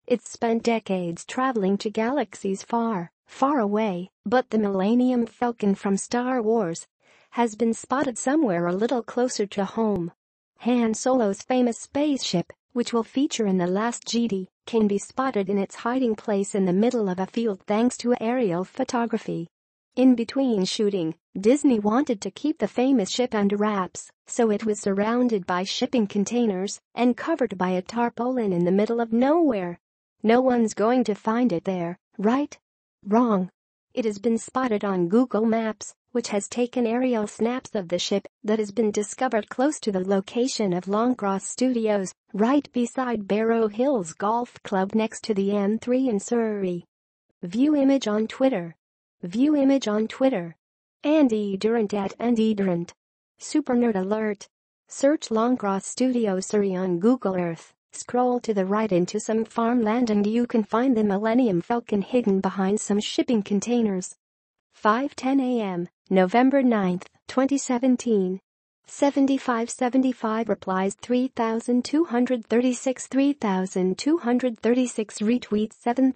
It's spent decades traveling to galaxies far, far away, but the Millennium Falcon from Star Wars has been spotted somewhere a little closer to home. Han Solo's famous spaceship, which will feature in The Last Jedi, can be spotted in its hiding place in the middle of a field thanks to aerial photography. In between shooting, Disney wanted to keep the famous ship under wraps, so it was surrounded by shipping containers and covered by a tarpaulin in the middle of nowhere. No one's going to find it there, right? Wrong. It has been spotted on Google Maps, which has taken aerial snaps of the ship that has been discovered close to the location of Longcross Studios, right beside Barrow Hills Golf Club next to the M3 in Surrey. View image on Twitter. View image on Twitter. Andi Durrant at Andi Durrant. Super nerd alert. Search Longcross Studios Surrey on Google Earth. Scroll to the right into some farmland and you can find the Millennium Falcon hidden behind some shipping containers. 5:10 a.m., November 9, 2017. 7575 replies, 3236 retweets,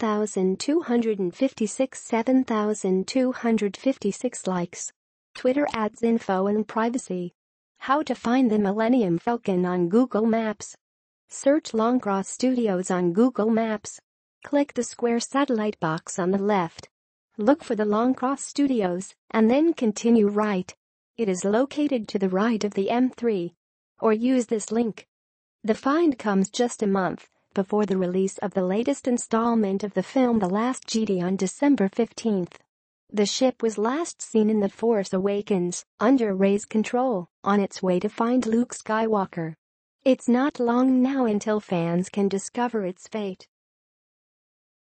7256 7256 likes. Twitter adds info and privacy. How to find the Millennium Falcon on Google Maps. Search Longcross Studios on Google Maps. Click the square satellite box on the left. Look for the Longcross Studios, and then continue right. It is located to the right of the M3. Or use this link. The find comes just a month before the release of the latest installment of the film The Last Jedi on December 15. The ship was last seen in The Force Awakens, under Rey's control, on its way to find Luke Skywalker. It's not long now until fans can discover its fate.